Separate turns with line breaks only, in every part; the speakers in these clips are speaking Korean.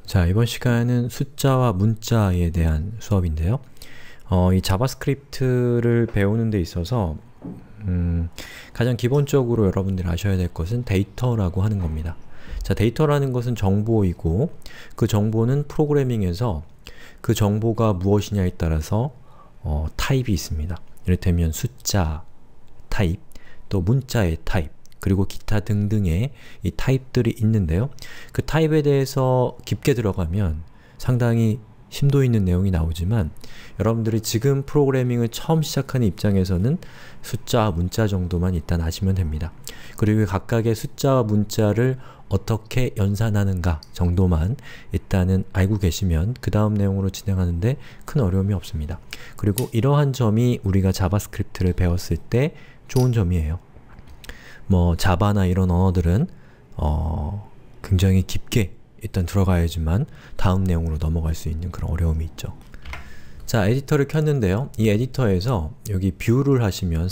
자, 이번 시간은 숫자와 문자에 대한 수업인데요. 이 자바스크립트를 배우는 데 있어서 가장 기본적으로 여러분들이 아셔야 될 것은 데이터라고 하는 겁니다. 자, 데이터라는 것은 정보이고 그 정보는 프로그래밍에서 그 정보가 무엇이냐에 따라서 타입이 있습니다. 이를테면 숫자 타입, 또 문자의 타입, 그리고 기타 등등의 이 타입들이 있는데요. 그 타입에 대해서 깊게 들어가면 상당히 심도 있는 내용이 나오지만 여러분들이 지금 프로그래밍을 처음 시작하는 입장에서는 숫자와 문자 정도만 일단 아시면 됩니다. 그리고 각각의 숫자와 문자를 어떻게 연산하는가 정도만 일단은 알고 계시면 그 다음 내용으로 진행하는데 큰 어려움이 없습니다. 그리고 이러한 점이 우리가 자바스크립트를 배웠을 때 좋은 점이에요. 자바나 이런 언어들은 굉장히 깊게 일단 들어가야지만 다음 내용으로 넘어갈 수 있는 그런 어려움이 있죠. 자, 에디터를 켰는데요. 이 에디터에서 여기 뷰를 하시면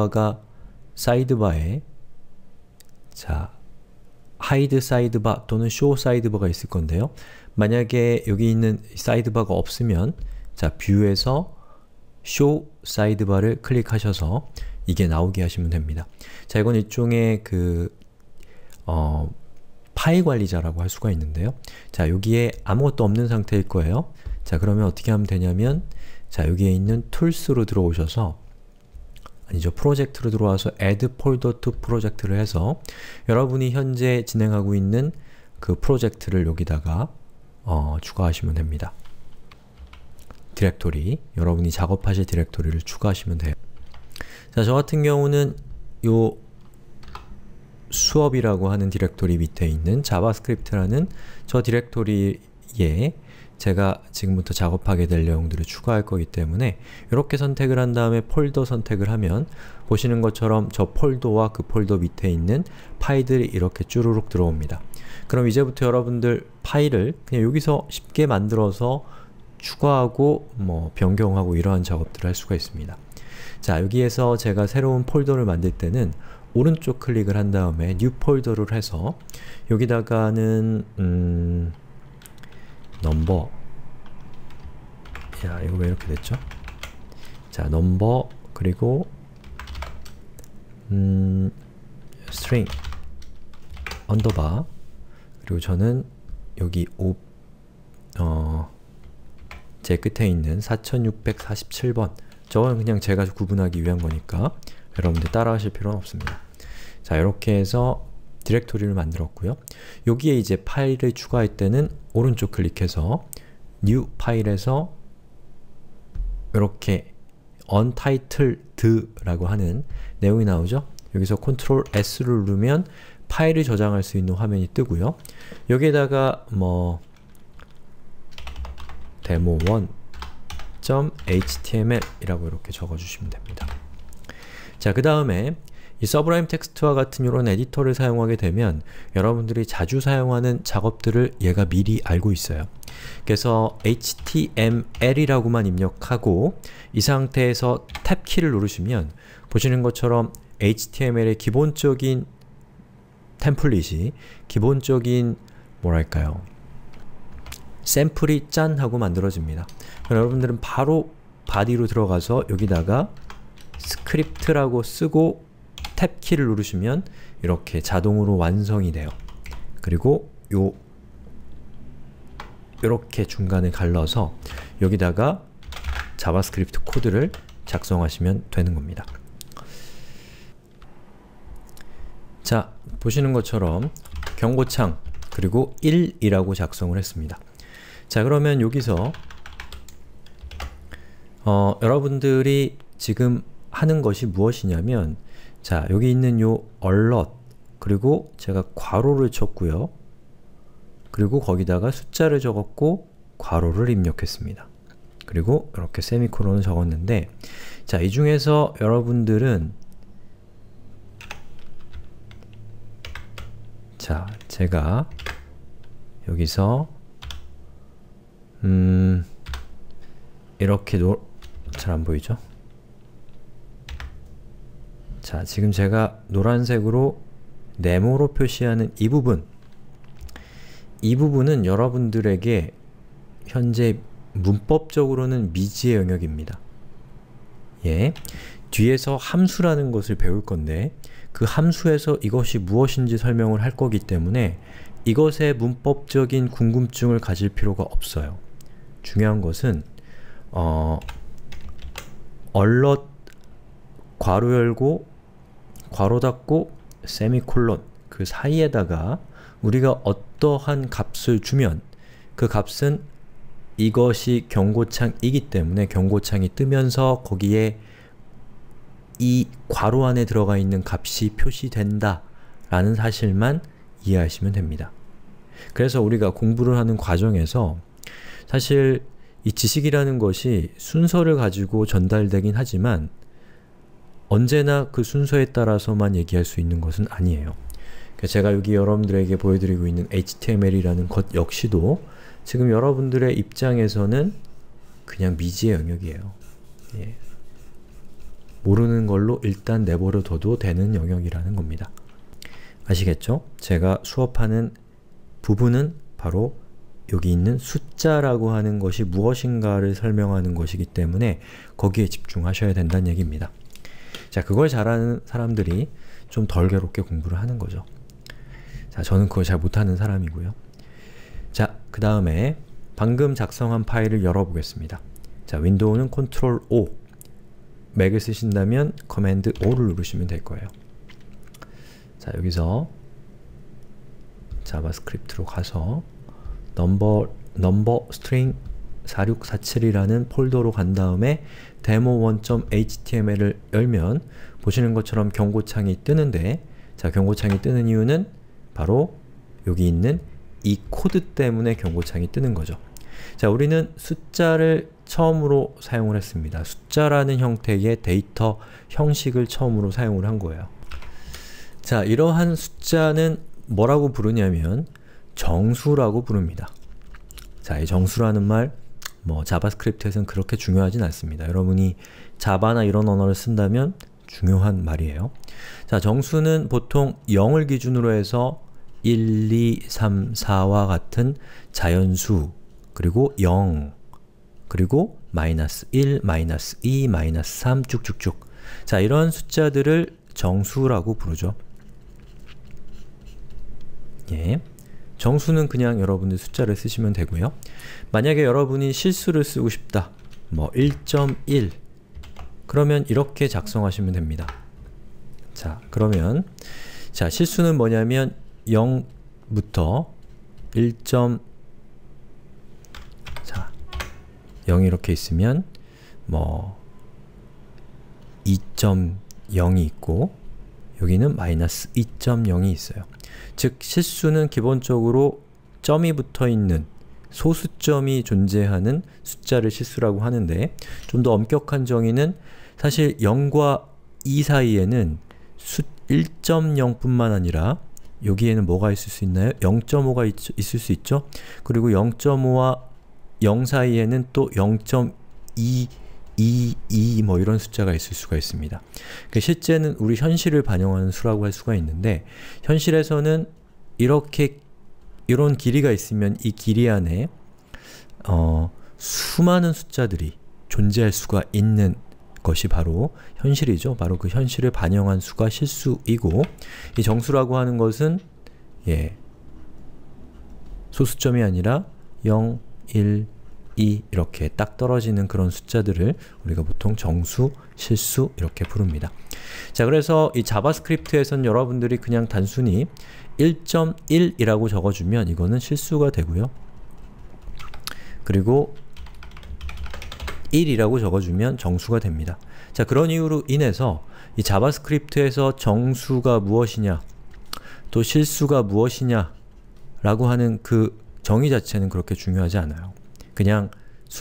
사이드바에 자, 하이드 사이드바 또는 쇼 사이드바가 있을 건데요. 만약에 여기 있는 사이드바가 없으면 자, 뷰에서 쇼 사이드바를 클릭하셔서 이게 나오게 하시면 됩니다. 자, 이건 일종의 파일 관리자라고 할 수가 있는데요. 자, 여기에 아무것도 없는 상태일 거예요. 자, 그러면 어떻게 하면 되냐면 자, 여기에 있는 툴스로 들어오셔서 아니죠, 프로젝트로 들어와서 add folder to project를 해서 여러분이 현재 진행하고 있는 그 프로젝트를 여기다가 추가하시면 됩니다. 디렉토리, 여러분이 작업하실 디렉토리를 추가하시면 돼요. 자, 저 같은 경우는 요 수업이라고 하는 디렉토리 밑에 있는 자바스크립트라는 저 디렉토리에 제가 지금부터 작업하게 될 내용들을 추가할 거기 때문에 이렇게 선택을 한 다음에 폴더 선택을 하면 보시는 것처럼 저 폴더와 그 폴더 밑에 있는 파일들이 이렇게 쭈루룩 들어옵니다. 그럼 이제부터 여러분들 파일을 그냥 여기서 쉽게 만들어서 추가하고 변경하고 이러한 작업들을 할 수가 있습니다. 자, 여기에서 제가 새로운 폴더를 만들 때는 오른쪽 클릭을 한 다음에 New 폴더를 해서 여기다가는 넘버, 야, 이거 왜 이렇게 됐죠? 자, 넘버 그리고 string 언더바, 그리고 저는 여기 제 끝에 있는 4647번, 저건 그냥 제가 구분하기 위한 거니까 여러분들 따라 하실 필요는 없습니다. 자, 이렇게 해서 디렉토리를 만들었고요. 여기에 이제 파일을 추가할 때는 오른쪽 클릭해서 New 파일에서 이렇게 Untitled라고 하는 내용이 나오죠? 여기서 Ctrl S를 누르면 파일을 저장할 수 있는 화면이 뜨고요. 여기에다가 demo1.html 이라고 이렇게 적어주시면 됩니다. 자, 그 다음에 이 서브라임 텍스트와 같은 이런 에디터를 사용하게 되면 여러분들이 자주 사용하는 작업들을 얘가 미리 알고 있어요. 그래서 html이라고만 입력하고 이 상태에서 탭 키를 누르시면 보시는 것처럼 html의 기본적인 템플릿이, 기본적인 뭐랄까요, 샘플이 짠 하고 만들어집니다. 그럼 여러분들은 바로 바디로 들어가서 여기다가 스크립트라고 쓰고 탭 키를 누르시면 이렇게 자동으로 완성이 돼요. 그리고 요렇게 중간에 갈라서 여기다가 자바스크립트 코드를 작성하시면 되는 겁니다. 자, 보시는 것처럼 경고창 그리고 1이라고 작성을 했습니다. 자, 그러면 여기서 여러분들이 지금 하는 것이 무엇이냐면, 자, 여기 있는 요 alert, 그리고 제가 괄호를 쳤고요. 그리고 거기다가 숫자를 적었고 괄호를 입력했습니다. 그리고 이렇게 세미콜론을 적었는데, 자, 이 중에서 여러분들은 자, 제가 여기서 이렇게 잘 안 보이죠? 자, 지금 제가 노란색으로 네모로 표시하는 이 부분, 이 부분은 여러분들에게 현재 문법적으로는 미지의 영역입니다. 예, 뒤에서 함수라는 것을 배울 건데 그 함수에서 이것이 무엇인지 설명을 할 거기 때문에 이것에 문법적인 궁금증을 가질 필요가 없어요. 중요한 것은 얼럿 괄호 열고 괄호 닫고 세미콜론 그 사이에다가 우리가 어떠한 값을 주면 그 값은 이것이 경고창이기 때문에 경고창이 뜨면서 거기에 이 괄호 안에 들어가 있는 값이 표시된다 라는 사실만 이해하시면 됩니다. 그래서 우리가 공부를 하는 과정에서 사실 이 지식이라는 것이 순서를 가지고 전달되긴 하지만 언제나 그 순서에 따라서만 얘기할 수 있는 것은 아니에요. 제가 여기 여러분들에게 보여드리고 있는 HTML이라는 것 역시도 지금 여러분들의 입장에서는 그냥 미지의 영역이에요. 예. 모르는 걸로 일단 내버려 둬도 되는 영역이라는 겁니다. 아시겠죠? 제가 수업하는 부분은 바로 여기 있는 숫자라고 하는 것이 무엇인가를 설명하는 것이기 때문에 거기에 집중하셔야 된다는 얘기입니다. 자, 그걸 잘하는 사람들이 좀 덜 괴롭게 공부를 하는 거죠. 자, 저는 그걸 잘 못하는 사람이고요. 자, 그 다음에 방금 작성한 파일을 열어보겠습니다. 자, 윈도우는 Ctrl O, 맥을 쓰신다면 커맨드 O를 누르시면 될 거예요. 자, 여기서 자바스크립트로 가서 넘버 스트링 4647이라는 폴더로 간 다음에 demo1.html을 열면 보시는 것처럼 경고창이 뜨는데, 자, 경고창이 뜨는 이유는 바로 여기 있는 이 코드 때문에 경고창이 뜨는 거죠. 자, 우리는 숫자를 처음으로 사용을 했습니다. 숫자라는 형태의 데이터 형식을 처음으로 사용을 한 거예요. 자, 이러한 숫자는 뭐라고 부르냐면 정수라고 부릅니다. 자, 이 정수라는 말 자바스크립트에서는 그렇게 중요하진 않습니다. 여러분이 자바나 이런 언어를 쓴다면 중요한 말이에요. 자, 정수는 보통 0을 기준으로 해서 1, 2, 3, 4와 같은 자연수, 그리고 0, 그리고 마이너스 1, 마이너스 2, 마이너스 3 쭉쭉쭉. 자, 이런 숫자들을 정수라고 부르죠. 예. 정수는 그냥 여러분들 숫자를 쓰시면 되고요. 만약에 여러분이 실수를 쓰고 싶다, 1.1 그러면 이렇게 작성하시면 됩니다. 자, 그러면 자, 실수는 뭐냐면 0부터 0이 이렇게 있으면 2.0이 있고 여기는 마이너스 2.0이 있어요. 즉, 실수는 기본적으로 점이 붙어있는 소수점이 존재하는 숫자를 실수라고 하는데, 좀 더 엄격한 정의는 사실 0과 2 사이에는 1.0 뿐만 아니라 여기에는 뭐가 있을 수 있나요? 0.5가 있을 수 있죠? 그리고 0.5와 0 사이에는 또 0.222 이런 숫자가 있을 수가 있습니다. 실제는 우리 현실을 반영하는 수라고 할 수가 있는데, 현실에서는 이런 길이가 있으면 이 길이 안에 수많은 숫자들이 존재할 수가 있는 것이 바로 현실이죠. 바로 그 현실을 반영한 수가 실수이고, 이 정수라고 하는 것은 소수점이 아니라 0, 1, 2 이렇게 딱 떨어지는 그런 숫자들을 우리가 보통 정수, 실수 이렇게 부릅니다. 자, 그래서 이 자바스크립트에선 여러분들이 그냥 단순히 1.1이라고 적어주면 이거는 실수가 되고요. 그리고 1이라고 적어주면 정수가 됩니다. 자, 그런 이유로 인해서 이 자바스크립트에서 정수가 무엇이냐, 또 실수가 무엇이냐 라고 하는 그 정의 자체는 그렇게 중요하지 않아요. 그냥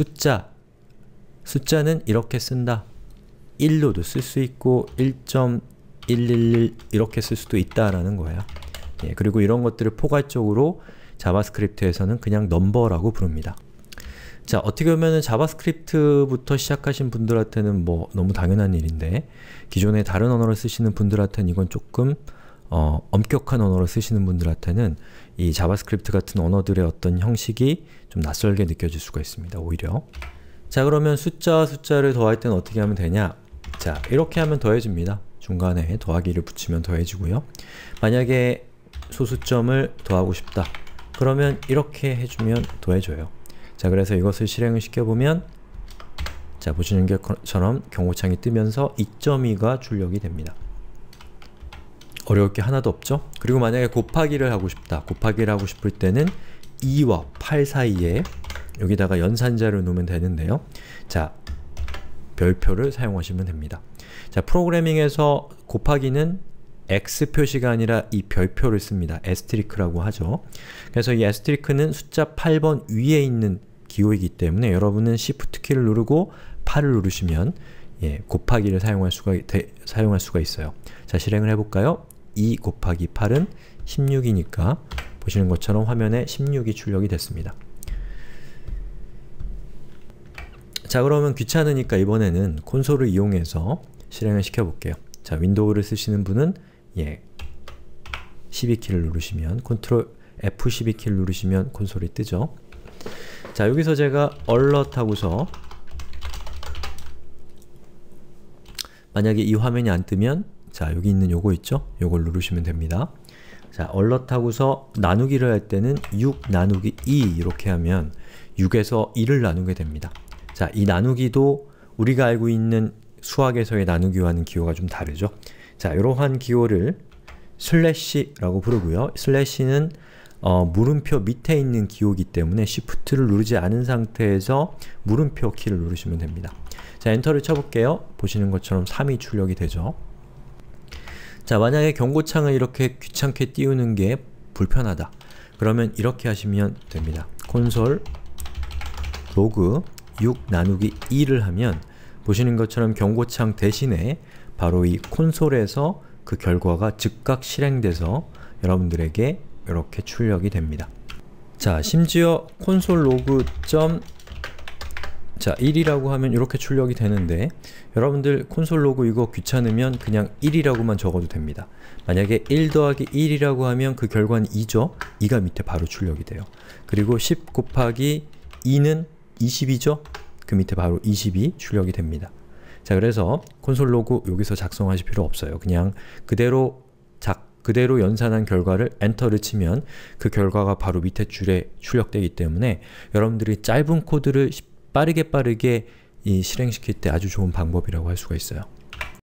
숫자는 이렇게 쓴다. 1로도 쓸 수 있고 1.111 이렇게 쓸 수도 있다라는 거예요. 예, 그리고 이런 것들을 포괄적으로 자바스크립트에서는 그냥 넘버라고 부릅니다. 자, 어떻게 보면 자바스크립트부터 시작하신 분들한테는 너무 당연한 일인데, 기존에 다른 언어를 쓰시는 분들한테는 이건 조금 엄격한 언어를 쓰시는 분들한테는 이 자바스크립트 같은 언어들의 어떤 형식이 좀 낯설게 느껴질 수가 있습니다. 오히려. 자, 그러면 숫자와 숫자를 더할 때는 어떻게 하면 되냐? 자, 이렇게 하면 더해집니다. 중간에 더하기를 붙이면 더해지고요. 만약에 소수점을 더하고 싶다. 그러면 이렇게 해주면 더해져요. 자, 그래서 이것을 실행을 시켜보면 자, 보시는 것처럼 경고창이 뜨면서 2.2가 출력이 됩니다. 어려울 게 하나도 없죠? 그리고 만약에 곱하기를 하고 싶다. 곱하기를 하고 싶을 때는 2와 8 사이에 여기다가 연산자를 놓으면 되는데요. 자, 별표를 사용하시면 됩니다. 자, 프로그래밍에서 곱하기는 X 표시가 아니라 이 별표를 씁니다. 에스테리크라고 하죠. 그래서 이 에스테리크는 숫자 8번 위에 있는 기호이기 때문에 여러분은 Shift 키를 누르고 8을 누르시면 곱하기를 사용할 수가 있어요. 자, 실행을 해볼까요? 2 곱하기 8은 16이니까 보시는 것처럼 화면에 16이 출력이 됐습니다. 자, 그러면 귀찮으니까 이번에는 콘솔을 이용해서 실행을 시켜볼게요. 자, 윈도우를 쓰시는 분은 12키를 누르시면 컨트롤 F12키를 누르시면 콘솔이 뜨죠. 자, 여기서 제가 alert 하고서 만약에 이 화면이 안 뜨면 자, 여기 있는 요거 있죠? 요걸 누르시면 됩니다. 자, alert 하고서 나누기를 할 때는 6 나누기 2 이렇게 하면 6에서 2를 나누게 됩니다. 자, 이 나누기도 우리가 알고 있는 수학에서의 나누기와는 기호가 좀 다르죠? 자, 이러한 기호를 슬래시라고 부르고요. 슬래시는 물음표 밑에 있는 기호이기 때문에 Shift를 누르지 않은 상태에서 물음표 키를 누르시면 됩니다. 자, 엔터를 쳐볼게요. 보시는 것처럼 3이 출력이 되죠. 자, 만약에 경고창을 이렇게 귀찮게 띄우는 게 불편하다. 그러면 이렇게 하시면 됩니다. 콘솔 로그 6 나누기 2를 하면 보시는 것처럼 경고창 대신에 바로 이 콘솔에서 그 결과가 즉각 실행돼서 여러분들에게 이렇게 출력이 됩니다. 자, 심지어 콘솔 로그 1이라고 하면 이렇게 출력이 되는데 여러분들 콘솔 로그 이거 귀찮으면 그냥 1이라고만 적어도 됩니다. 만약에 1 더하기 1이라고 하면 그 결과는 2죠? 2가 밑에 바로 출력이 돼요. 그리고 10 곱하기 2는 20이죠? 그 밑에 바로 20이 출력이 됩니다. 자, 그래서 콘솔 로그 여기서 작성하실 필요 없어요. 그냥 그대로 연산한 결과를 엔터를 치면 그 결과가 바로 밑에 줄에 출력되기 때문에 여러분들이 짧은 코드를 빠르게 실행시킬 때 아주 좋은 방법이라고 할 수가 있어요.